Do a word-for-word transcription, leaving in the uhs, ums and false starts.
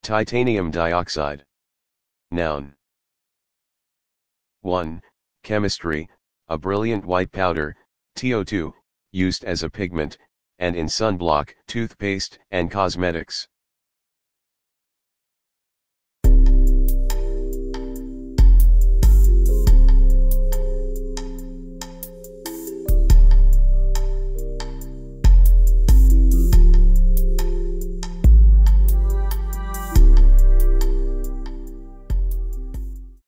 Titanium dioxide. Noun. one. Chemistry, a brilliant white powder, T O two, used as a pigment, and in sunblock, toothpaste, and cosmetics.